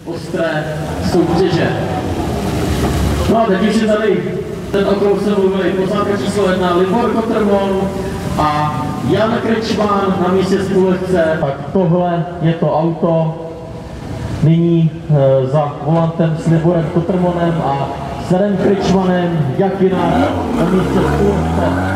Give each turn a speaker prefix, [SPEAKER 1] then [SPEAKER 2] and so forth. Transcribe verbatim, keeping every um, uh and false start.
[SPEAKER 1] ostré soutěže. No a teď už je tady ten okruh se mluvili, posádka číslo jedna Libor Kotrmon a Jan Krečman na místě spolehce. Tak tohle je to auto nyní e, za volantem s Liborem Kotrmonem a s Janem Krečmanem, jak jinak na místě spolehce.